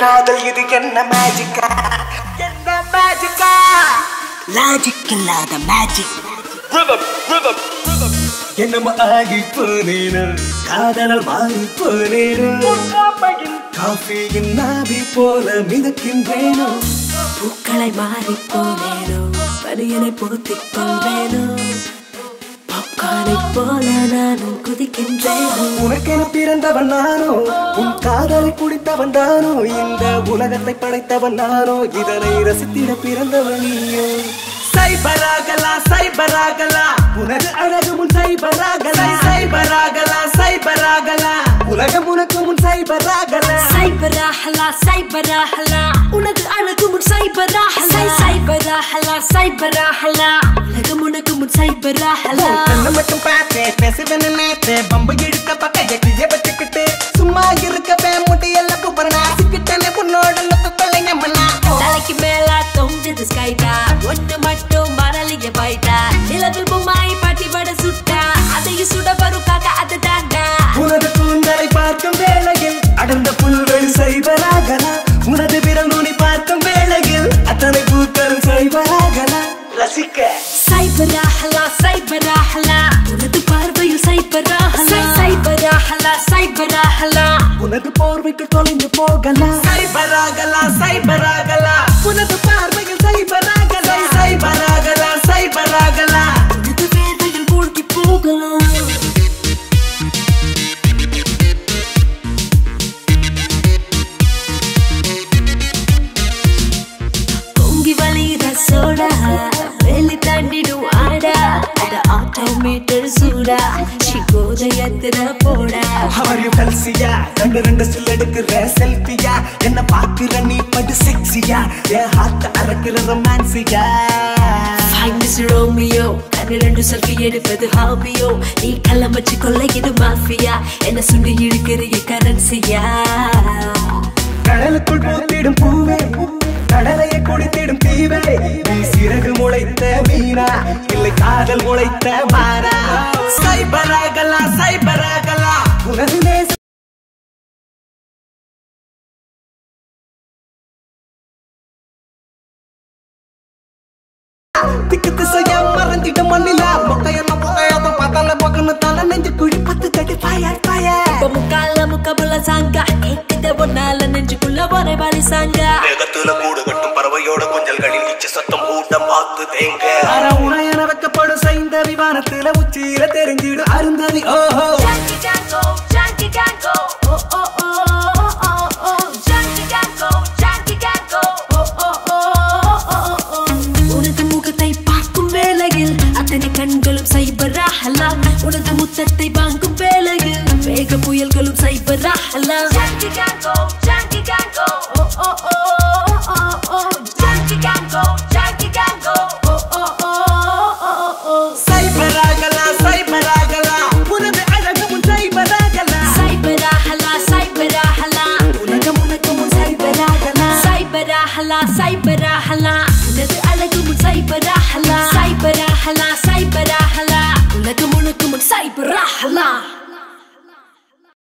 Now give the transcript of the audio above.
காதல் இது என்ன மேஜிக்கா என்ன மேஜிக்கா லாஜிக் இல்லாத மேஜிக் என்னமோ ஆகி போனேனோ காதலால் மாறி போனேனோ காஃபியின் நாவி போல மிதக்கின்றேனோ பூக்களை மாறி போனேனோ பனியனை பொருத்திக் கொள்வேனோ பாப்கார்னை போல நானும் குதிக்கின்றேனோ உனக்கென பிறந்தவன் நானோ உன் காதலை குடித்தவன் தானோ இந்த உலகத்தை படைத்தவன் நானோ இதனை ரசித்திட பிறந்தவன் நீயோ சைபராகலா சைபராகலா உனது அழகு முன் சைபராகலா சைபராகலா சைபராகலா உலகம் உனக்கு முன் சைபராகலா சைபராகலா சைபராகலா உனது அழகு முன் சைபராகலா சைபராகலா சைபராகலா உலகம் உனக்கு முன் சைபராகலா கண்ணு மட்டும் பார்த்தே பேசுவேன்னு நேத்தே பம்பு இழுக்க பக்க எட்டிய வச்சுக்கிட்டு சும்மா இருக்கவே முடியல குபரனா சிக்கிட்டனே உன்னோட நொத்து கொள்ளைங்க மண்ணா தலைக்கு மேல தொங்குது ஸ்கைடா ஒண்ணு மட்டும் மரலிய பைட்டா நிலவில் பொம்மாய் பாட்டி வட சுட்டா அதையும் சுட பருக்காக அது தாண்டா உனது கூந்தலை பார்க்கும் வேளையில் அடர்ந்த புல்வெளி சைபராகலா உனது விரல் நுனி பார்க்கும் வேளையில் அத்தனை பூக்களும் சைபராகலா ரசிக்க சைபராகலா சைபராகலா உனது பார்வையில் சைபராகலா சைபராகலா சைபராகலா உனது போர்வைக்கு தொலைந்து போகலாம் சைபராகலா சைபராகலா உனது பார்வையில் சைபராகலா சைபராகலா சைபராகலா உனது வேர்வையில் மூழ்கி போகலாம் பொங்கி வலியுத சோடா வெளி தாண்டிடும் ஆடா அட ஆட்டோமீட்டர் சூடா சிக்கோத எத்திர போடா அவரையு கல்சியா ரெண்டு ஸ்டில் எடுக்கிற செல்ஃபியா என்ன பாக்குற நீ படு செக்ஸியா என் ஹார்ட் அறக்கிற ரொமான்சியா Miss Romeo கண்ணிரண்டு செல்ஃபி எடுப்பது ஹாபியோ நீ கள்ளம் வச்சு கொள்ளையிடு மாஃபியா என்ன சுண்டி இழுக்கிறிய கரன்சியா கடலுக்குள் பூத்திடும் பூவே கடலையை குடித்திடும் தீவே நீ சிறகு முளைத்த மீனா இல்லை காதல் முளைத்த மாறா சைபராகலா சைபராகலா உனது நேச திக்கு திசையா மறந்திட்ட மண்ணில மொக்கையெல்லாம் புகையாத பார்த்தால பக்கன்னு தலை நெஞ்சு குழி பத்து தட்டி ஃபயர் ஃபயர் முக்கால முக்கபுல சாங்கா கேக்குத ஒன்னால நெஞ்சுக்குள்ள ஒரே வாலி சாங்கா வேகத்துல கூடு கட்டும் பறவையோட கொஞ்சல்களில் இச்ச சத்தம் கூட்டம் பார்த்து தேங்க அற உரையன வைக்கப்படும் சைந்த விமானத்துல உச்சியில தெரிஞ்சிடு அருந்ததி ஓஹோ ஜாங்கி ஜாங்கோ ஜாங்கி ஜாங்கோ ஓ ஓ ஓ ஓ ஜாங்கி ஜாங்கோ ஜாங்கி ஜாங்கோ ஓ ஓ ஓ உனது முகத்தை பார்க்கும் வேளையில் அத்தனை கண்களும் சைபராகலாம் உனது முத்தத்தை வாங்கும் வேளையில் வேக புயல்களும் சைபராகலாம் ஜாங்கி ஜாங்கோ ஜாங்கி ஜாங்கோ ஓ ஓ ஓ ஓ ஜாங்கி ஜாங்கோ ஜாங்கி ஜாங்கோ ஓ ஓ ஓ சைபராகலா சைபராகலா உனது அழகு முன் சைபராகலா சைபராகலா சைபராகலா உலகம் உனக்கு முன் சைபராகலா சைபராகலா சைபராகலா